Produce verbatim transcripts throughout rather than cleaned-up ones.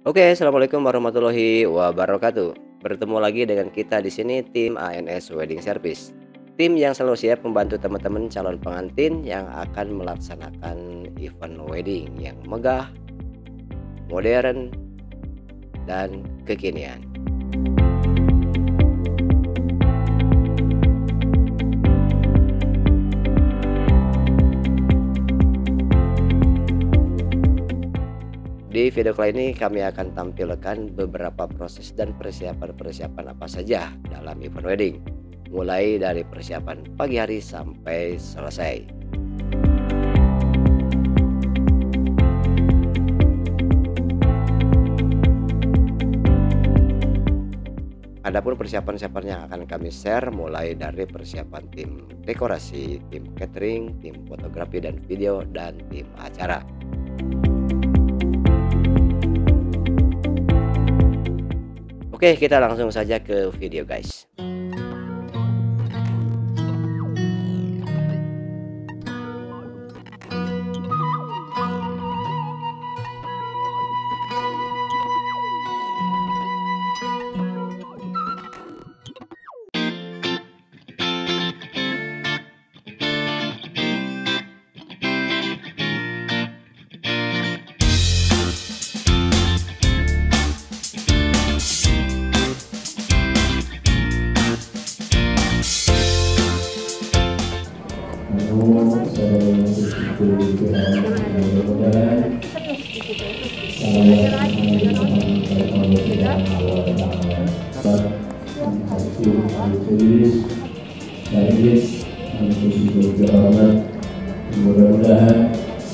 Oke, assalamualaikum warahmatullahi wabarakatuh. Bertemu lagi dengan kita di sini tim A N S Wedding Service. Tim yang selalu siap membantu teman-teman calon pengantin yang akan melaksanakan event wedding yang megah, modern, dan kekinian. Di video kali ini kami akan tampilkan beberapa proses dan persiapan-persiapan apa saja dalam event wedding, mulai dari persiapan pagi hari sampai selesai. Adapun persiapan-persiapan yang akan kami share mulai dari persiapan tim dekorasi, tim catering, tim fotografi dan video, dan tim acara. Oke, kita langsung saja ke video guys. Mudah-mudahan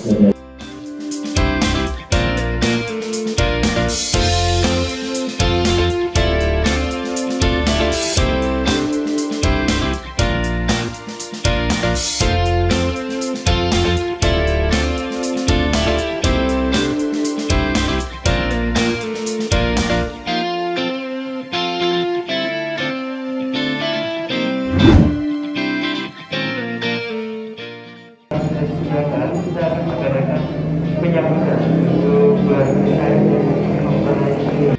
kita akan mengadakan penyambutan untuk keluarga yang mempelai.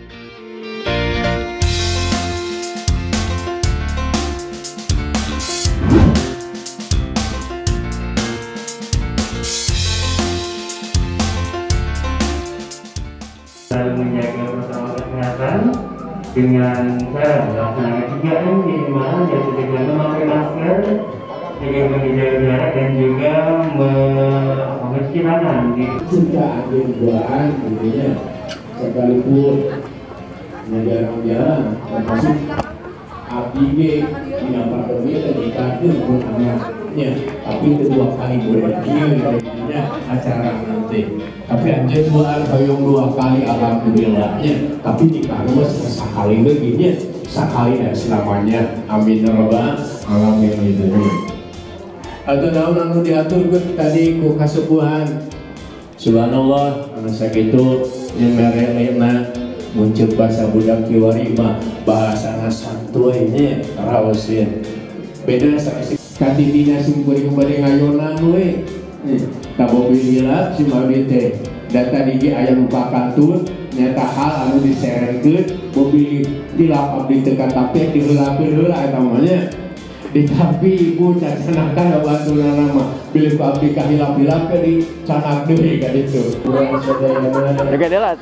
Menjaga protokol kesehatan dengan cara melaksanakan tiga M minimal, yaitu dengan memakai masker, dengan menjaga jarak, dan juga mencuci tangan. Sudah ada dugaan intinya sekalipun negara jarang termasuk A B G tidak pandemi dan dikatakan pun anaknya, tapi kedua kali berarti acara nanti. Tapi anjir dua hoyong dua kali alhamdulillahnya, tapi dikatakan sekali begini sekali dan selamanya, amin ya rabbal alamin. Atau naon anu diatur tadi ku kasepuhan. Subhanallah, anu sakitu jeung merelena muncul bahasa budak kiwari mah bahasana santuy nya raosin. Beda saksi katidina sing kuring bade ngayonan we. Tabobi hilap si mabit teh. Data digi aya nu pakantun nyata hal anu diserekeun bobi dilap abdi teu katape diheulakeun heula eta mah nya. Tapi ibu cacanakan bantu nama pilih abdi kahilap-hilap ke di canak deui ka ditu. Jaga delat.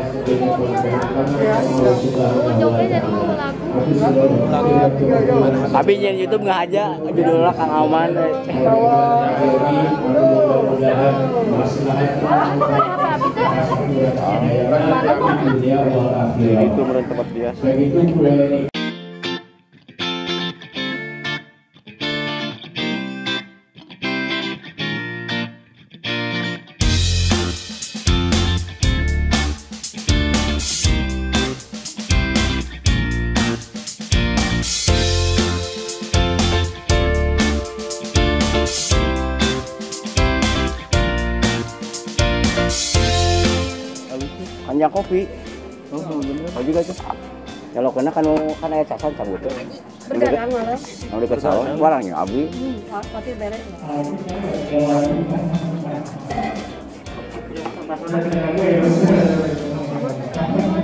Tapi nyen YouTube nggak aja judulnya Kang Aman. Itu menurut tempat biasa. Panjang kopi. Oh, bener. Oh juga tuh. Kalau kena kan kan aya casan cabut teh. Berdarang malah. Yang dekat sawah barangnya abdi. Hmm, pasti beres. Terima kasih.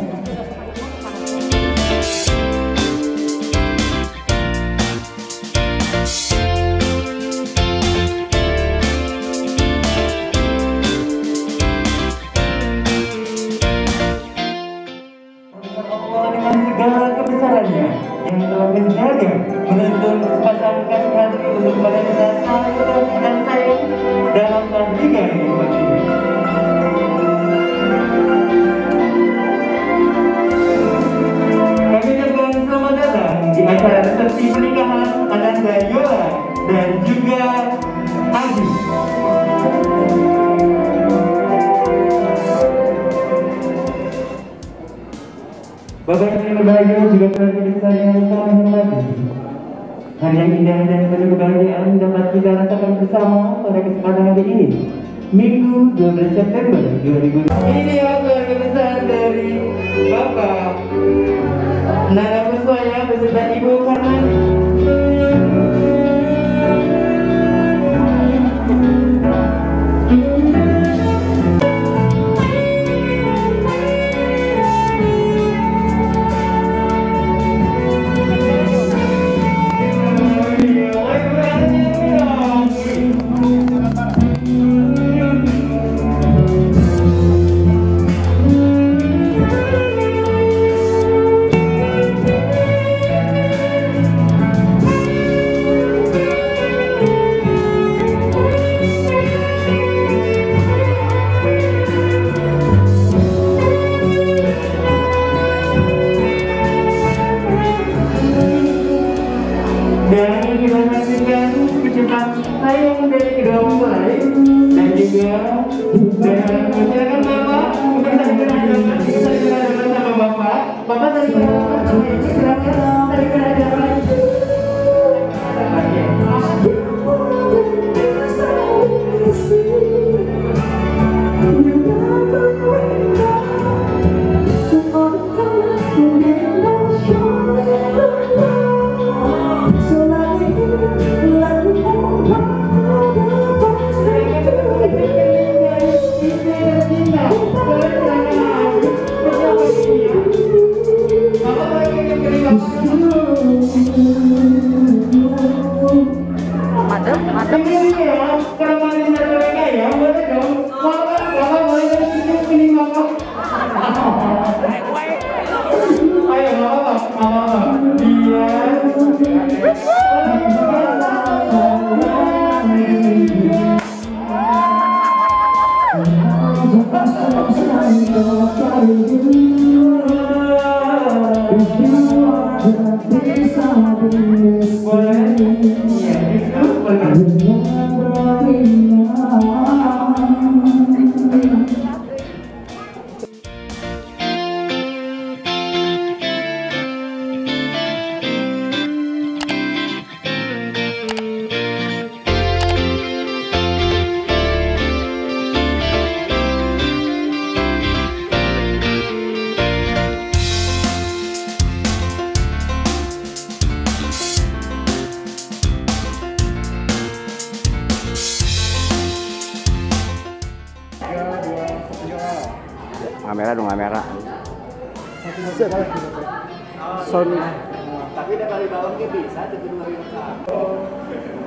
menjaga, menuntun sepasang kasih hati untuk mereka saling dan sayang dalam perhatian hidup ini. Kami dengan selamat datang di acara resepsi pernikahan Ananda Yola dan juga Adi. Bapak yang berbahagia juga keluarga besar yang kami hormati. Hari yang indah dan penuh kebahagiaan dapat kita rasakan bersama pada kesempatan hari ini, Minggu dua belas September dua ribu dua puluh. Ini ya keluarga besar dari Bapak Nana Puswaya beserta Ibu Karmani. Dan kita saksikan kejutan sayang dari kedua mempelai dan juga dengan silakan Bapak untuk tadi kerajaan kita kerajaan sama Bapak. Bapak tadi kerajaan sama Ibu silakan tadi kerajaan lagi. Madem, madem. Ini ya, perempuan mereka ya, boleh dong. Bapak, bapak boleh tunjuk ini bapak. Ayo bapak, bapak, dia. Kamera dong, kamera. Sony. Tapi udah kali bawang bisa, tapi dua kali.